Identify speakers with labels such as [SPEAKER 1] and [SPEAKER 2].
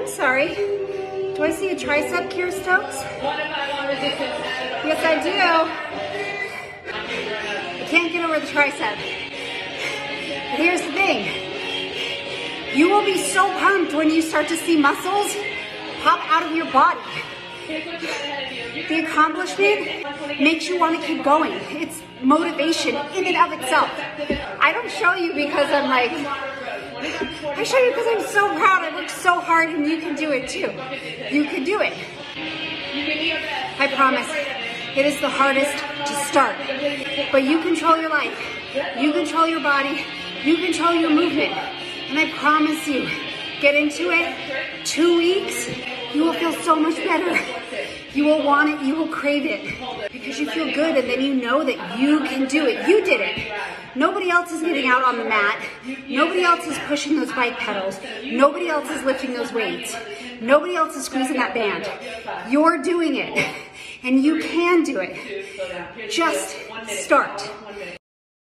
[SPEAKER 1] I'm sorry. Do I see a tricep, Keir Stokes? Yes, I do. I can't get over the tricep. But here's the thing. You will be so pumped when you start to see muscles pop out of your body. The accomplishment makes you want to keep going. It's motivation in and of itself. I don't show you because I'm like, I show you because I'm so proud. I worked so hard and you can do it too. You can do it. I promise. It is the hardest to start. But you control your life. You control your body. You control your movement. And I promise you, get into it, 2 weeks, you will feel so much better. You will want it, you will crave it, because you feel good and then you know that you can do it. You did it. Nobody else is getting out on the mat. Nobody else is pushing those bike pedals. Nobody else is lifting those weights. Nobody else is squeezing that band. You're doing it, and you can do it. Just start.